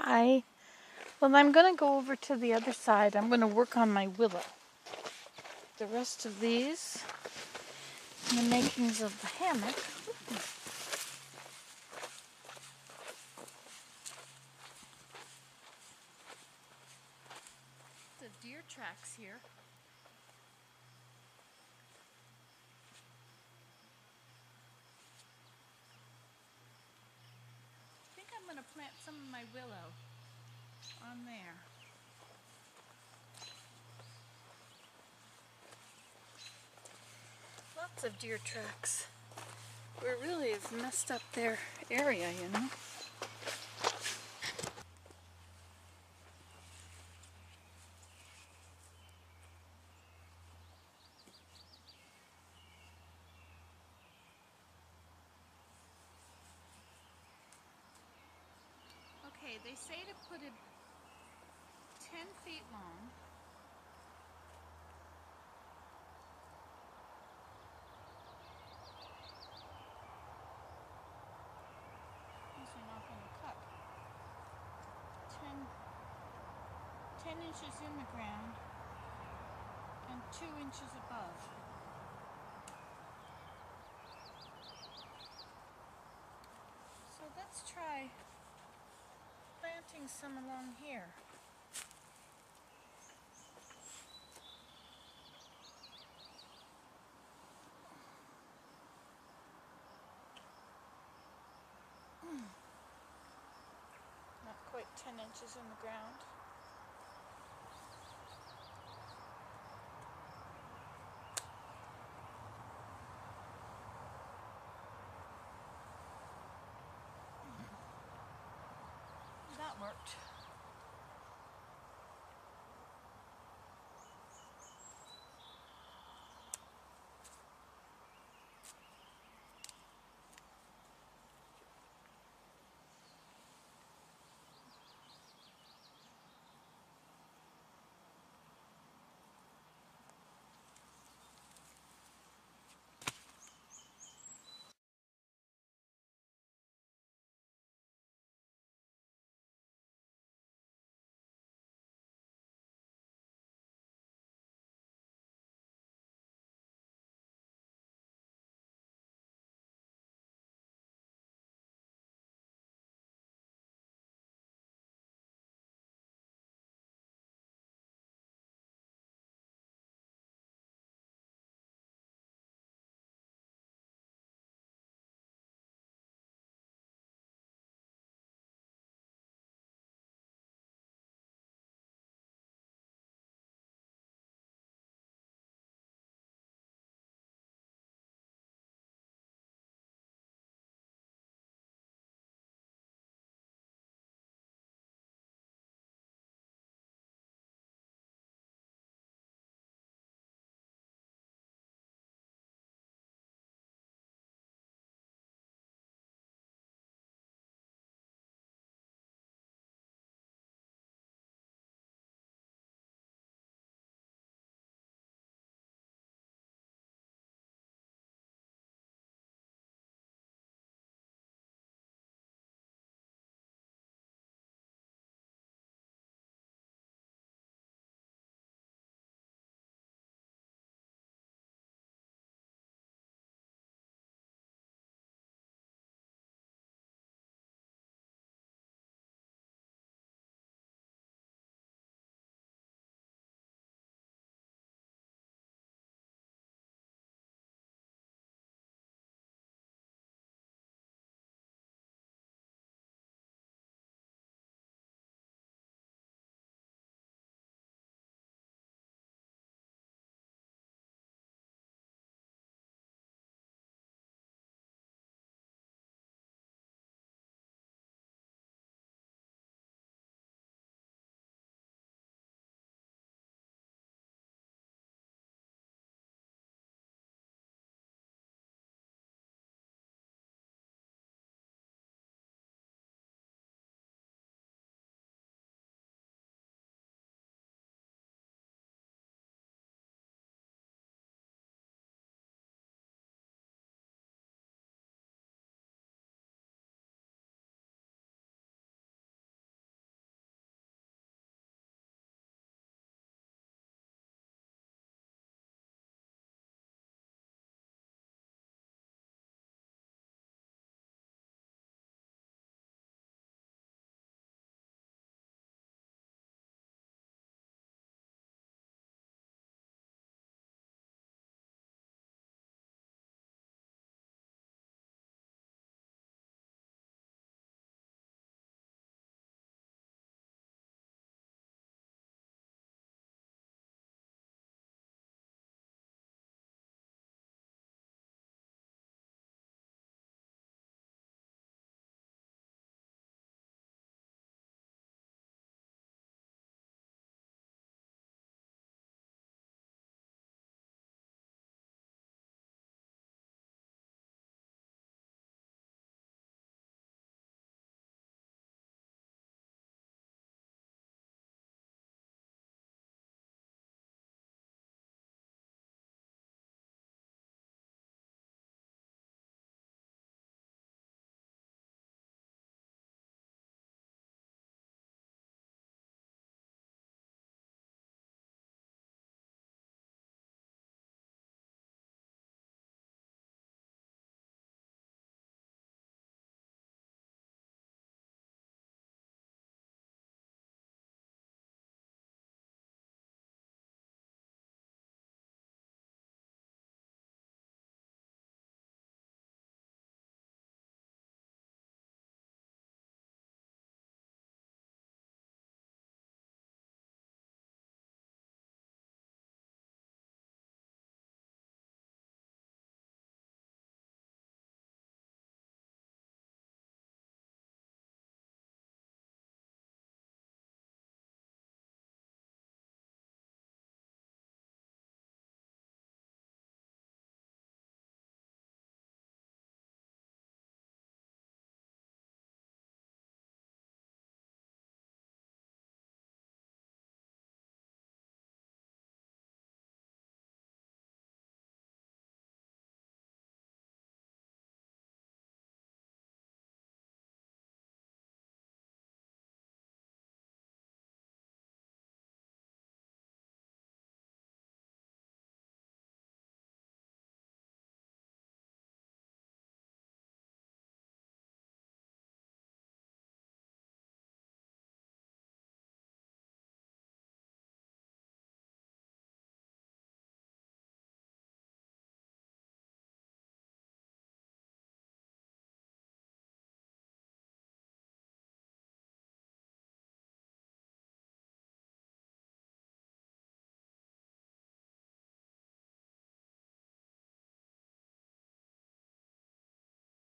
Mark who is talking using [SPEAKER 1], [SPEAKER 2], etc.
[SPEAKER 1] Hi. Well, I'm going to go over to the other side. I'm going to work on my willow. The rest of these, the makings of the hammock. The deer tracks here. I think I'm going to plant some of my willow on there. Lots of deer tracks. We really have messed up their area, you know. Okay, they say to put it 10 feet long. These are not going to cut. 10 inches in the ground and 2 inches above. So let's try planting some along here. Not quite 10 inches in the ground. That worked.